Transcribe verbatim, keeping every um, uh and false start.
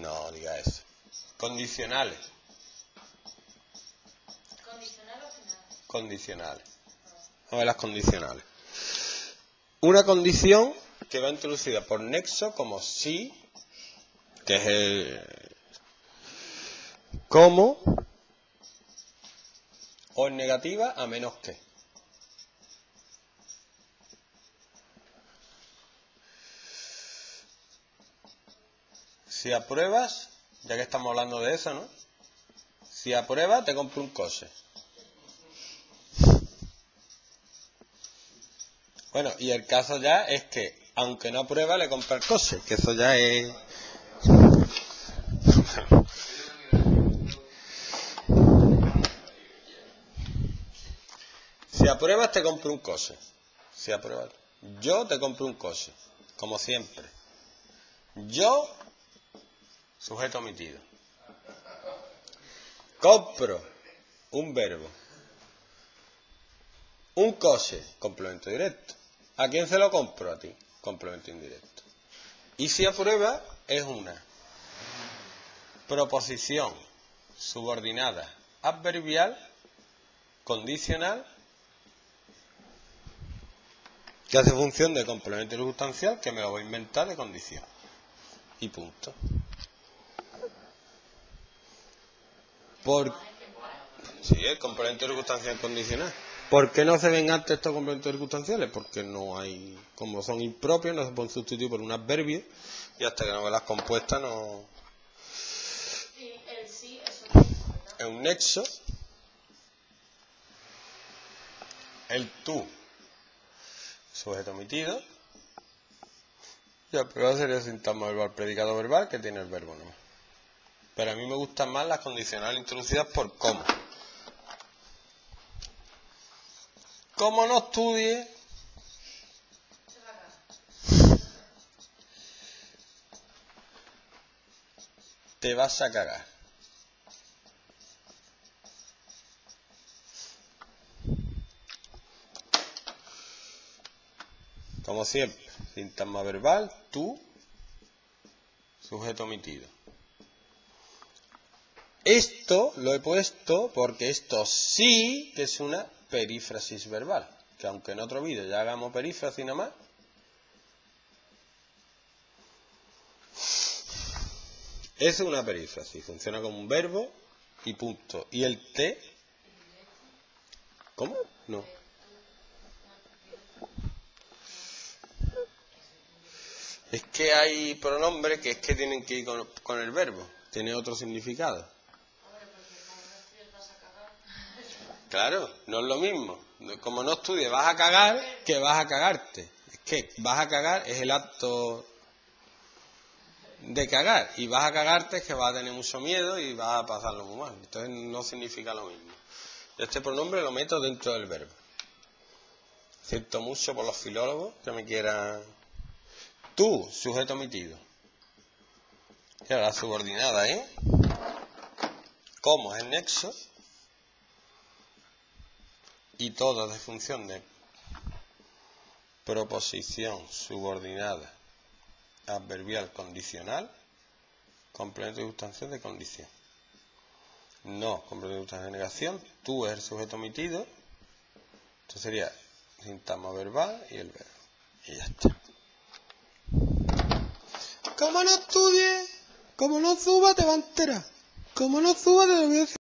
No diga eso. Condicionales. ¿Condicional o final? Condicionales. Vamos a ver las condicionales. Una condición que va introducida por nexo como si, que es el como, o en negativa a menos que. Si apruebas, ya que estamos hablando de eso, ¿no? Si apruebas, te compro un coche. Bueno, y el caso ya es que, aunque no aprueba, le compra el coche, que eso ya es... Si apruebas, te compro un coche. Si apruebas, yo te compro un coche, como siempre. Yo, sujeto omitido. Compro un verbo. Un coche, complemento directo. ¿A quién se lo compro? A ti, complemento indirecto. Y si aprueba, es una proposición subordinada adverbial condicional que hace función de complemento circunstancial, que me lo voy a inventar de condición. Y punto. Por... Sí, el complemento circunstancial condicional. ¿Por qué no se ven antes estos complementos circunstanciales? Porque no hay, como son impropios, no se pueden sustituir por un adverbio y hasta que no ve las compuestas no... Sí, el sí es un nexo, ¿verdad? Es un nexo. El tú, sujeto omitido. Y el prueba sería sintagma verbal, predicado verbal, que tiene el verbo nomás. Pero a mí me gustan más las condicionales introducidas por cómo. Como no estudie, Se va a cagar. te vas a cagar. Como siempre, sintagma verbal, tú, sujeto omitido. Esto lo he puesto porque esto sí que es una perífrasis verbal. Que aunque en otro vídeo ya hagamos perífrasis nada más, es una perífrasis. Funciona como un verbo y punto. ¿Y el te? ¿Cómo? No. Es que hay pronombres que es que tienen que ir con, con el verbo. Tiene otro significado. Hombre, porque como no estudias vas a cagar. Claro, no es lo mismo. Como no estudies vas a cagar que vas a cagarte. Es que vas a cagar es el acto de cagar. Y vas a cagarte es que vas a tener mucho miedo y vas a pasarlo muy mal. Entonces no significa lo mismo. Este pronombre lo meto dentro del verbo. Siento mucho por los filólogos que me quieran... Tú, sujeto omitido. Y ahora la subordinada, ¿eh? Como es el nexo. Y todo de función de proposición subordinada adverbial condicional, complemento circunstancial de condición. No, complemento circunstancial de negación. Tú es el sujeto omitido. Esto sería sintagma verbal y el verbo. Y ya está. Como no estudies, como no suba, te va a enterar. Como no suba, te lo voy a decir.